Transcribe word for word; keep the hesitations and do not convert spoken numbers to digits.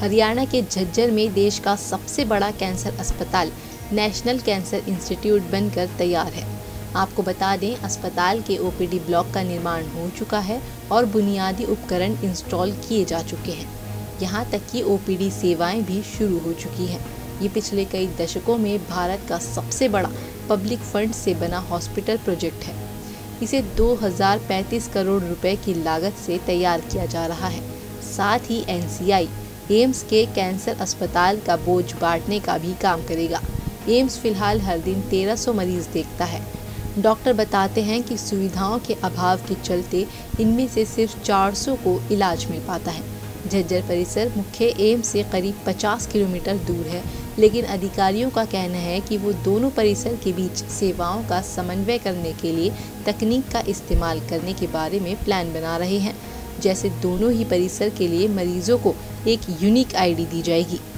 हरियाणा के झज्जर में देश का सबसे बड़ा कैंसर अस्पताल नेशनल कैंसर इंस्टीट्यूट बनकर तैयार है। आपको बता दें, अस्पताल के ओपीडी ब्लॉक का निर्माण हो चुका है और बुनियादी उपकरण इंस्टॉल किए जा चुके हैं। यहाँ तक कि ओपीडी सेवाएं भी शुरू हो चुकी हैं। ये पिछले कई दशकों में भारत का सबसे बड़ा पब्लिक फंड से बना हॉस्पिटल प्रोजेक्ट है। इसे दो हज़ार पैंतीस करोड़ रुपए की लागत से तैयार किया जा रहा है। साथ ही एनसीआई एम्स के कैंसर अस्पताल का बोझ बांटने का भी काम करेगा। एम्स फिलहाल हर दिन तेरह सौ मरीज देखता है। डॉक्टर बताते हैं कि सुविधाओं के अभाव के चलते इनमें से सिर्फ चार सौ को इलाज मिल पाता है। झज्जर परिसर मुख्य एम्स से करीब पचास किलोमीटर दूर है, लेकिन अधिकारियों का कहना है कि वो दोनों परिसर के बीच सेवाओं का समन्वय करने के लिए तकनीक का इस्तेमाल करने के बारे में प्लान बना रहे हैं। जैसे दोनों ही परिसर के लिए मरीजों को एक यूनिक आईडी दी जाएगी।